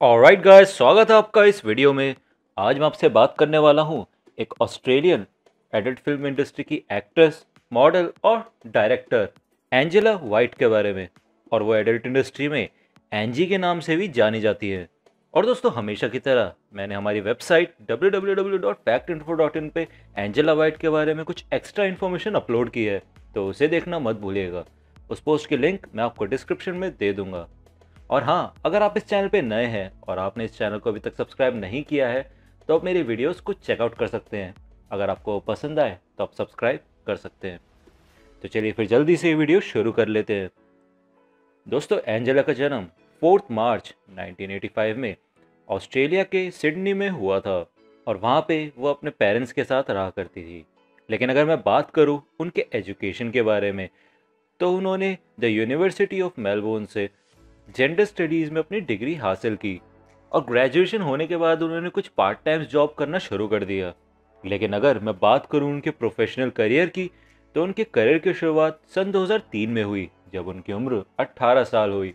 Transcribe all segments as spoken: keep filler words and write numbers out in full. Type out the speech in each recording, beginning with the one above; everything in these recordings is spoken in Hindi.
ऑलराइट गाइस, स्वागत है आपका इस वीडियो में। आज मैं आपसे बात करने वाला हूँ एक ऑस्ट्रेलियन एडल्ट फिल्म इंडस्ट्री की एक्ट्रेस, मॉडल और डायरेक्टर एंजेला वाइट के बारे में। और वो एडल्ट इंडस्ट्री में एंजी के नाम से भी जानी जाती है। और दोस्तों, हमेशा की तरह मैंने हमारी website W W W dot fact info dot in पे एंजेला वाइट के बारे में कुछ एक्स्ट्रा इन्फॉर्मेशन अपलोड की है, तो उसे देखना मत भूलिएगा। उस पोस्ट की लिंक मैं आपको डिस्क्रिप्शन में दे दूंगा। और हाँ, अगर आप इस चैनल पे नए हैं और आपने इस चैनल को अभी तक सब्सक्राइब नहीं किया है तो आप मेरी वीडियोस को चेकआउट कर सकते हैं। अगर आपको पसंद आए तो आप सब्सक्राइब कर सकते हैं। तो चलिए फिर जल्दी से ये वीडियो शुरू कर लेते हैं। दोस्तों, एंजेला का जन्म fourth March nineteen eighty five में ऑस्ट्रेलिया के सिडनी में हुआ था और वहाँ पे वो अपने पेरेंट्स के साथ रहा करती थी। लेकिन अगर मैं बात करूँ उनके एजुकेशन के बारे में, तो उन्होंने द यूनिवर्सिटी ऑफ मेलबोर्न से जेंडर स्टडीज़ में अपनी डिग्री हासिल की और ग्रेजुएशन होने के बाद उन्होंने कुछ पार्ट टाइम जॉब करना शुरू कर दिया। लेकिन अगर मैं बात करूं उनके प्रोफेशनल करियर की, तो उनके करियर की शुरुआत सन दो हज़ार तीन में हुई, जब उनकी उम्र अठारह साल हुई।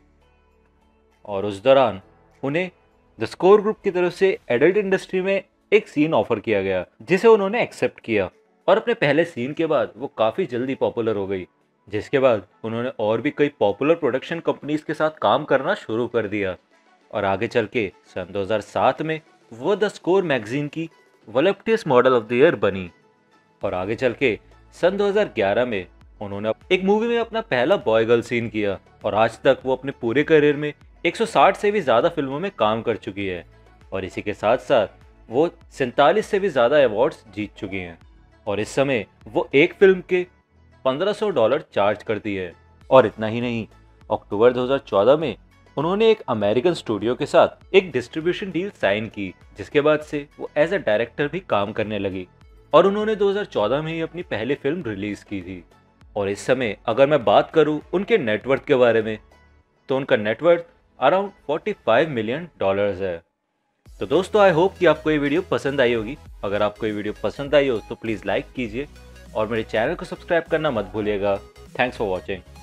और उस दौरान उन्हें द स्कोर ग्रुप की तरफ से एडल्ट इंडस्ट्री में एक सीन ऑफर किया गया, जिसे उन्होंने एक्सेप्ट किया। और अपने पहले सीन के बाद वो काफ़ी जल्दी पॉपुलर हो गई, जिसके बाद उन्होंने और भी कई पॉपुलर प्रोडक्शन कंपनीज के साथ काम करना शुरू कर दिया। और आगे चल के सन दो हज़ार सात में वो द स्कोर मैगजीन की volunteers model of the year बनी। और आगे चल के सन दो हज़ार ग्यारह में उन्होंने एक मूवी में अपना पहला बॉय गर्ल सीन किया। और आज तक वो अपने पूरे करियर में एक सौ साठ से भी ज़्यादा फिल्मों में काम कर चुकी है। और इसी के साथ साथ वो सैंतालीस से भी ज़्यादा अवार्ड्स जीत चुकी हैं। और इस समय वो एक फिल्म के पंद्रह सौ डॉलर चार्ज करती है। और इतना ही नहीं, अक्टूबर दो हज़ार चौदह में उन्होंने एक अमेरिकन स्टूडियो के साथ एक डिस्ट्रीब्यूशन डील साइन की, जिसके बाद से वो एज अ डायरेक्टर भी काम करने लगी। और उन्होंने दो हज़ार चौदह में ही अपनी पहली फिल्म रिलीज की थी। और इस समय अगर मैं बात करूं उनके नेटवर्थ के बारे में, तो उनका नेटवर्थ अराउंड पैंतालीस मिलियन डॉलर्स है। तो दोस्तों, आई होप कि आपको ये वीडियो पसंद आई होगी। अगर आपको ये वीडियो पसंद आई हो तो प्लीज़ लाइक कीजिए और मेरे चैनल को सब्सक्राइब करना मत भूलिएगा। Thanks for watching.